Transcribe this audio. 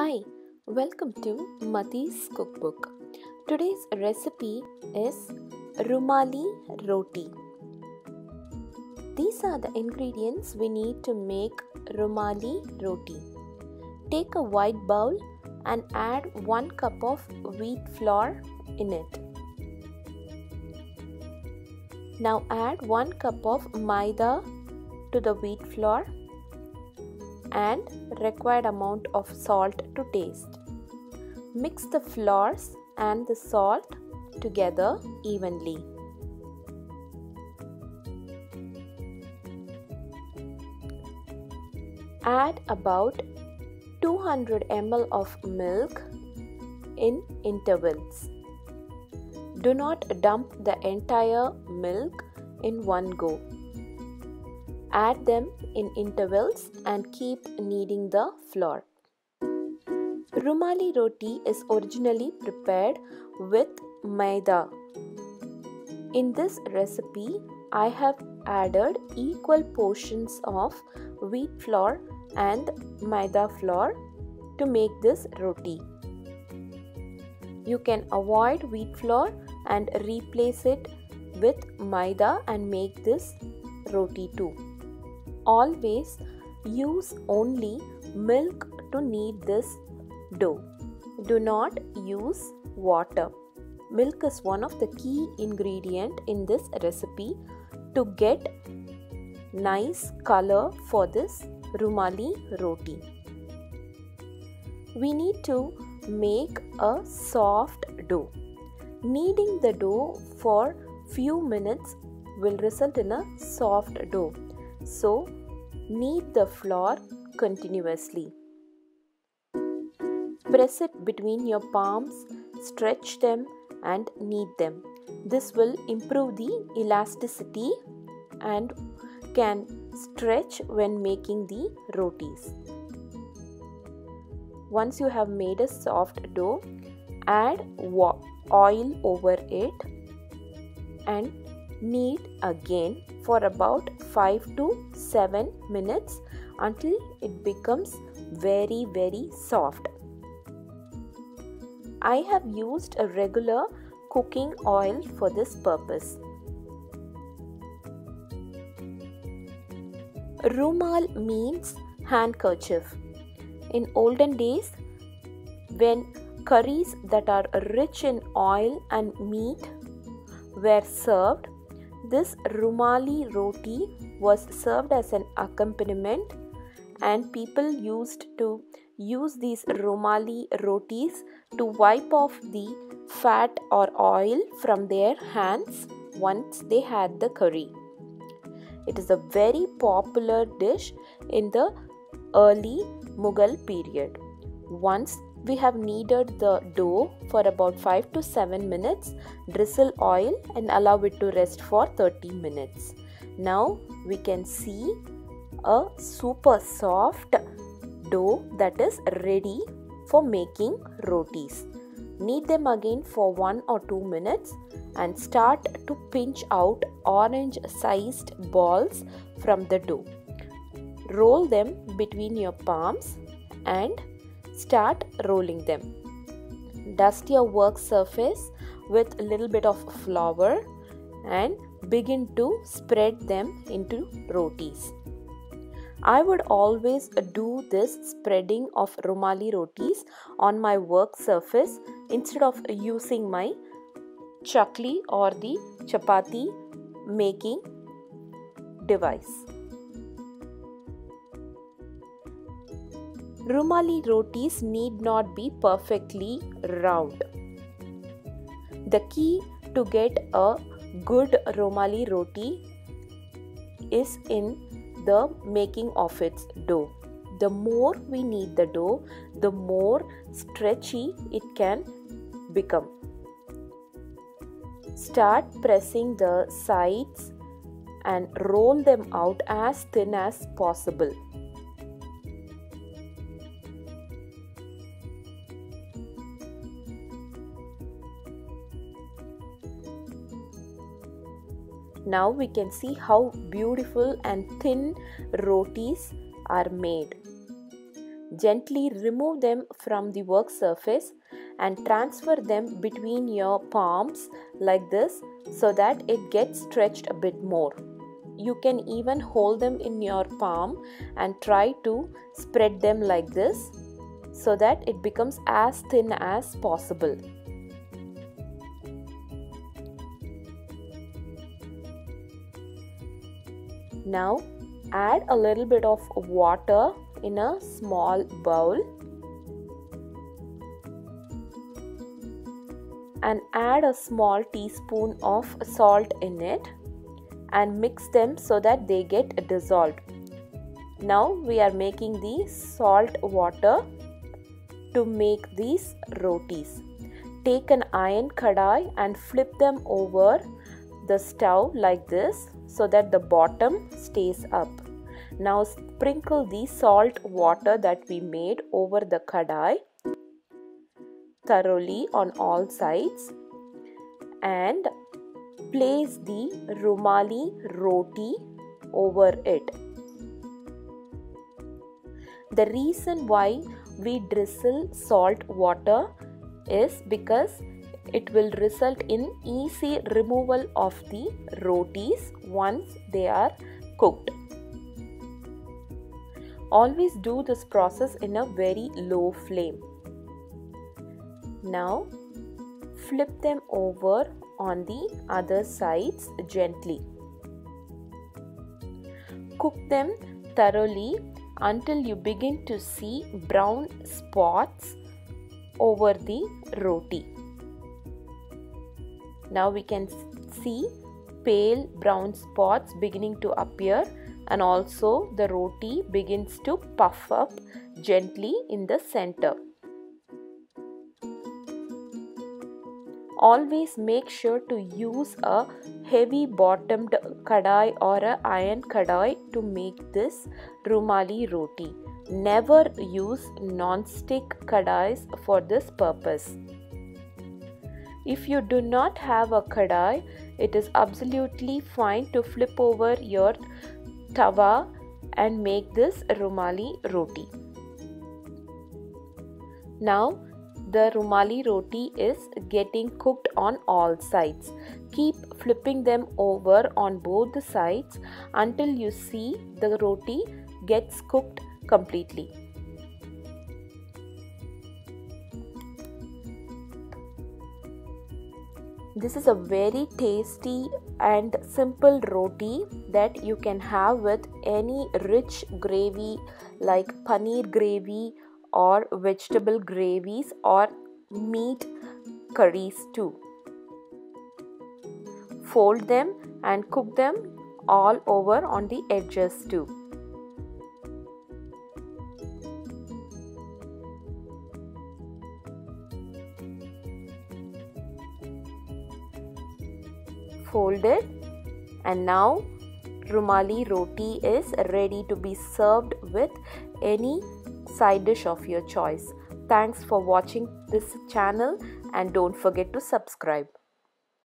Hi, welcome to Mati's cookbook. Today's recipe is Rumali Roti. These are the ingredients we need to make Rumali Roti. Take a white bowl and add 1 cup of wheat flour in it. Now add 1 cup of maida to the wheat flour and required amount of salt to taste. Mix the flours and the salt together evenly. Add about 200 ml of milk in intervals. Do not dump the entire milk in one go. Add them in intervals and keep kneading the flour. Rumali roti is originally prepared with maida. In this recipe, I have added equal portions of wheat flour and maida flour to make this roti. You can avoid wheat flour and replace it with maida and make this roti too. Always use only milk to knead this dough. Do not use water. Milk is one of the key ingredients in this recipe to get nice color for this Rumali roti. We need to make a soft dough. Kneading the dough for few minutes will result in a soft dough. So, knead the flour continuously. Press it between your palms, stretch them and knead them. This will improve the elasticity and can stretch when making the rotis. Once you have made a soft dough, add oil over it and knead again for about 5 to 7 minutes until it becomes very soft. I have used a regular cooking oil for this purpose. Rumal means handkerchief. In olden days, when curries that are rich in oil and meat were served, this Rumali roti was served as an accompaniment, and people used to use these Rumali rotis to wipe off the fat or oil from their hands once they had the curry. It is a very popular dish in the early Mughal period. Once we have kneaded the dough for about 5 to 7 minutes, drizzle oil and allow it to rest for 30 minutes. Now we can see a super soft dough that is ready for making rotis. Knead them again for 1 or 2 minutes and start to pinch out orange sized balls from the dough. Roll them between your palms and start rolling them. Dust your work surface with a little bit of flour and begin to spread them into rotis. I would always do this spreading of Rumali rotis on my work surface instead of using my chakli or the chapati making device. Rumali rotis need not be perfectly round. The key to get a good Rumali roti is in the making of its dough. The more we knead the dough, the more stretchy it can become. Start pressing the sides and roll them out as thin as possible. Now we can see how beautiful and thin rotis are made. Gently remove them from the work surface and transfer them between your palms like this so that it gets stretched a bit more. You can even hold them in your palm and try to spread them like this so that it becomes as thin as possible. Now add a little bit of water in a small bowl and add a small teaspoon of salt in it and mix them so that they get dissolved. Now we are making the salt water to make these rotis. Take an iron kadai and flip them over the stove like this so that the bottom stays up. Now sprinkle the salt water that we made over the kadai thoroughly on all sides and place the rumali roti over it. The reason why we drizzle salt water is because it will result in easy removal of the rotis once they are cooked. Always do this process in a very low flame. Now flip them over on the other sides gently. Cook them thoroughly until you begin to see brown spots over the roti. Now we can see pale brown spots beginning to appear and also the roti begins to puff up gently in the center. Always make sure to use a heavy bottomed kadai or an iron kadai to make this rumali roti. Never use non-stick kadais for this purpose. If you do not have a kadai, it is absolutely fine to flip over your tawa and make this rumali roti. Now the rumali roti is getting cooked on all sides. Keep flipping them over on both the sides until you see the roti gets cooked completely. This is a very tasty and simple roti that you can have with any rich gravy like paneer gravy or vegetable gravies or meat curries too. Fold them and cook them all over on the edges too. Fold it, and now rumali roti is ready to be served with any side dish of your choice. Thanks for watching this channel and don't forget to subscribe.